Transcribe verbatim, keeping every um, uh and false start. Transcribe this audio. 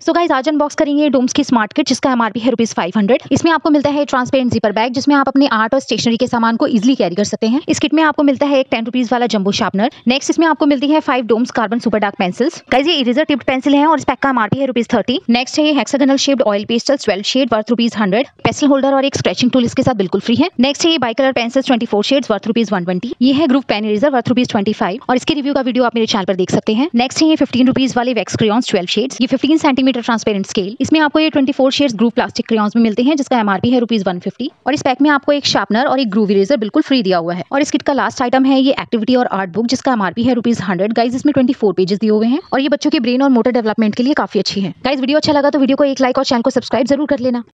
So guys आज unbox करेंगे डोम्स की स्मार्ट किट जिसका एमआरपी है रुपीज फाइव हंड्रेड। इसमें आपको मिलता है ट्रांसपेरेंट जीपर बैग जिसमें आप अपने आर्ट और स्टेशनरी के सामान को इजीली कैरी कर सकते हैं। इस किट में आपको मिलता है एक टेन रुपीज वाला जंबो शार्पनर। नेक्स्ट इसमें आपको मिलती है five Doms carbon super dark pencils. Guys ये इरेजर टिप्ड पेंसिल है और इस पैक का एमआरपी है रुपीज थर्टी। नेक्स्ट है ये hexagonal shaped oil pastel twelve shade worth rupees hundred. Pencil holder और एक स्क्रैचिंग टूल इसके साथ बिल्कुल फ्री है। नेक्स्ट है ये bi colour pencils twenty four shades worth rupees one twenty. ये है group pen eraser worth rupees twenty five और इसके रिव्यू का वीडियो आप मेरे चैनल पर देख सकते हैं। नेक्स्ट है ये फिफ्टीन रुपीज वाले वैक्स क्रेयॉन्स ट्वेल्व शेड्स। ये फिफ्टीन सेंटीमीटर ट्रांसपेरेंट स्केल। इसमें आपको ये twenty four shades group plastic crayons में मिलते हैं जिसका एमआरपी है रुपीज वन फिफ्टी। और इस पैक में आपको एक शार्पनर और एक ग्रूव इरेजर बिल्कुल फ्री दिया हुआ है। और इस किट का लास्ट आइटम है ये एक्टिविटी और आर्ट बुक जिसका एमआरपी है रुपीज हंड्रेड। गाइस इसमें ट्वेंटी फोर पेजेस दिए हुए हैं और ये बच्चों के ब्रेन और मोटर डेवलपमेंट के लिए काफी अच्छी है। गाइस वीडियो अच्छा लगा तो वीडियो को एक लाइक और चैनल को सब्सक्राइब जरूर कर लेना।